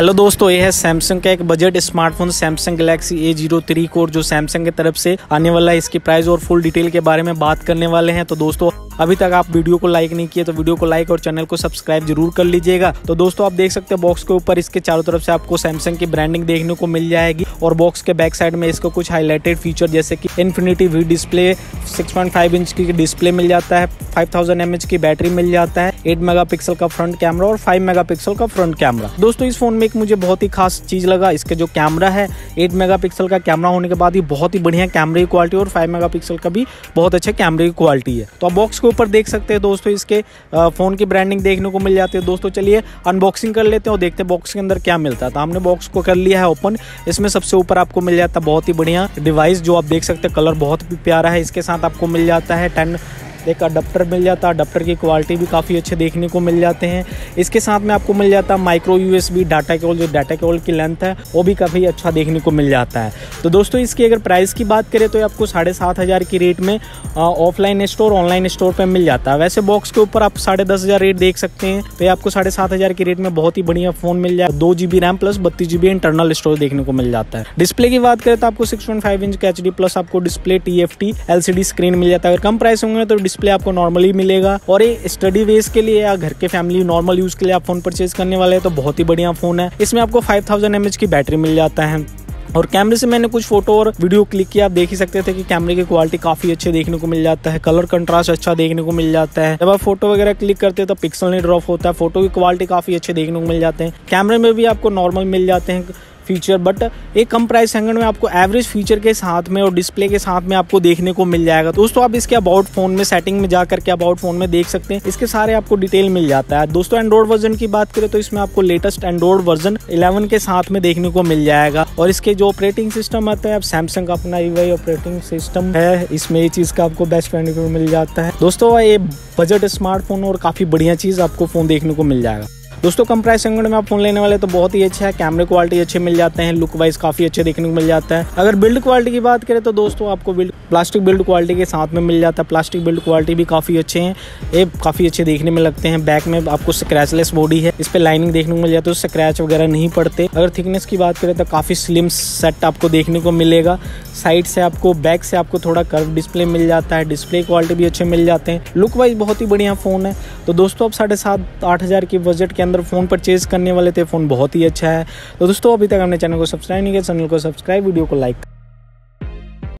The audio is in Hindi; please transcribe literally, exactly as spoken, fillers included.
हेलो दोस्तों, ये है सैमसंग का एक budget smartphone Samsung Galaxy A zero three core जो सैमसंग की तरफ से आने वाला है। इसकी प्राइस और फुल डिटेल के बारे में बात करने वाले हैं। तो दोस्तों अभी तक आप वीडियो को लाइक नहीं किए तो वीडियो को लाइक और चैनल को सब्सक्राइब जरूर कर लीजिएगा। तो दोस्तों आप देख सकते हैं बॉक्स के ऊपर इसके चारों तरफ से आपको सैमसंग की ब्रांडिंग देखने को मिल जाएगी और बॉक्स के बैक साइड में इसको कुछ हाईलाइटेड फीचर जैसे कि infinity V display, six point five inch की डिस्प्ले मिल जाता है, फाइव थाउजेंड एमएच की बैटरी मिल जाता है, एट मेगापिक्सल का फ्रंट कैमरा और फाइव मेगापिक्सल का फ्रंट कैमरा। दोस्तों इस फोन में एक मुझे बहुत ही खास चीज लगा, इसके जो कैमरा है एट मेगापिक्सल का कैमरा होने के बाद ही बहुत ही बढ़िया कैमरे की क्वालिटी और फाइव मेगापिक्सल का भी बहुत अच्छे कैमरे की क्वालिटी है। तो आप बॉक्स के ऊपर देख सकते हैं दोस्तों इसके फोन की ब्रांडिंग देखने को मिल जाती है। दोस्तों चलिए अनबॉक्सिंग कर लेते हैं और देखते हैं बॉक्स के अंदर क्या मिलता है। तो हमने बॉक्स को कर लिया है ओपन। इसमें सबसे ऊपर आपको मिल जाता है बहुत ही बढ़िया डिवाइस जो आप देख सकते हैं, कलर बहुत ही प्यारा है। इसके साथ आपको मिल जाता है टेन एक अडप्टर मिल जाता है, अडप्टर की क्वालिटी भी काफ़ी अच्छे देखने को मिल जाते हैं। इसके साथ में आपको मिल जाता है माइक्रो यूएसबी डाटा केबल, जो डाटा केबल की लेंथ है वो भी काफ़ी अच्छा देखने को मिल जाता है। तो दोस्तों इसकी अगर प्राइस की बात करें तो ये आपको साढ़े सात हज़ार की रेट में ऑफलाइन स्टोर ऑनलाइन स्टोर पर मिल जाता है। वैसे बॉक्स के ऊपर आप साढ़े दस हज़ार रेट देख सकते हैं, तो ये आपको साढ़े सात हज़ार की रेट में बहुत ही बढ़िया फ़ोन मिल जाए। दो जी बी रैम प्लस बत्तीस जी बी इंटरनल स्टोरेज देखने को मिल जाता है। डिस्प्ले की बात करें तो आपको सिक्स पॉइंट फाइव इंच का एच डी प्लस आपको display T F T L C D screen मिल जाता है। अगर कम प्राइस होंगे तो डिस्प्ले आपको नॉर्मली मिलेगा और ये स्टडी बेस के लिए या घर के फैमिली नॉर्मल यूज के लिए आप फोन परचेज करने वाले हैं तो बहुत ही बढ़िया फोन है। इसमें आपको फाइव थाउजेंड एमएच की बैटरी मिल जाता है और कैमरे से मैंने कुछ फोटो और वीडियो क्लिक किया, आप देख ही सकते थे कि कैमरे की क्वालिटी काफी अच्छे देखने को मिल जाता है, कलर कंट्रास्ट अच्छा देखने को मिल जाता है। जब आप फोटो वगैरह क्लिक करते हैं तो पिक्सल नहीं ड्रॉप होता है, फोटो की क्वालिटी काफी अच्छे देखने को मिल जाते हैं। कैमरे में भी आपको नॉर्मल मिल जाते हैं फीचर, बट एक कम प्राइस सेगमेंट में आपको एवरेज फीचर के साथ में और डिस्प्ले के साथ में आपको देखने को मिल जाएगा। दोस्तों आप इसके अबाउट फोन में सेटिंग में जाकर के अबाउट फोन में देख सकते हैं, इसके सारे आपको डिटेल मिल जाता है। दोस्तों एंड्रॉइड वर्जन की बात करें तो इसमें आपको लेटेस्ट एंड्रॉइड वर्जन इलेवन के साथ में देखने को मिल जाएगा और इसके जो ऑपरेटिंग सिस्टम आता है, अब सैमसंग का अपना यूआई ऑपरेटिंग सिस्टम है, इसमें ये चीज का आपको बेस्ट बेनिफिट मिल जाता है। दोस्तों ये बजट स्मार्टफोन और काफी बढ़िया चीज आपको फोन देखने को मिल जाएगा। दोस्तों कम प्राइस सेगमेंट में आप फोन लेने वाले तो बहुत ही अच्छा है, कैमरे क्वालिटी अच्छे मिल जाते हैं, लुक वाइज काफी अच्छे देखने को मिल जाता है। अगर बिल्ड क्वालिटी की बात करें तो दोस्तों आपको बिल्ड प्लास्टिक बिल्ड क्वालिटी के साथ में मिल जाता है। प्लास्टिक बिल्ड क्वालिटी भी काफी अच्छे हैं, ये काफी अच्छे देखने में लगते हैं। बैक में आपको स्क्रैचलेस बॉडी है, इस पे लाइनिंग देखने को मिल जाती है, स्क्रैच वगैरह नहीं पड़ते। अगर थिकनेस की बात करें तो काफी स्लिम सेट आपको देखने को मिलेगा। साइड से आपको बैक से आपको थोड़ा कर्व डिस्प्ले मिल जाता है, डिस्प्ले क्वालिटी भी अच्छे मिल जाते हैं, लुक वाइज बहुत ही बढ़िया फोन है। तो दोस्तों आप साढ़े सात आठ हज़ार की बजट के अंदर फोन परचेज करने वाले थे, फोन बहुत ही अच्छा है। तो दोस्तों अभी तक हमने चैनल को सब्सक्राइब नहीं किया, चैनल को सब्सक्राइब, वीडियो को लाइक